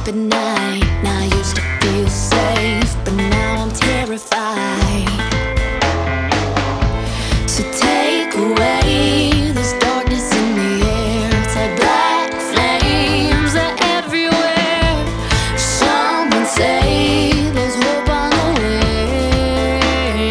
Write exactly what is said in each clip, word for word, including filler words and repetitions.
at night. Now I used to feel safe, but now I'm terrified. So take away this darkness in the air. It's like black flames are everywhere. Someone say there's hope on the way.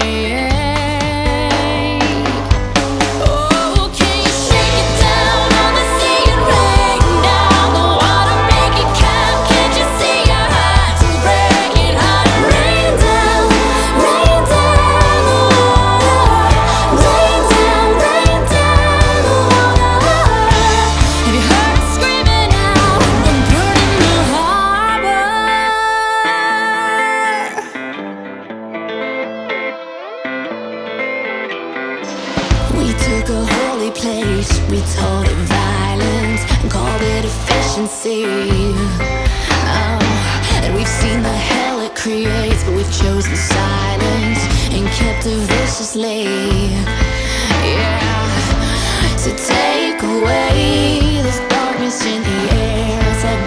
Oh, can you shake it down on the sea and rain down the water, make it count? Can't you see our hearts are breaking hard? Rain down, rain down the water, rain down, rain down the water. Have you heard us screaming out and burning the harbor? We took a holy place, we taught it violence and called it efficiency. Oh, and we've seen the hell it creates, but we've chosen silence and kept it viciously. Yeah, so take away this darkness in the air. It's like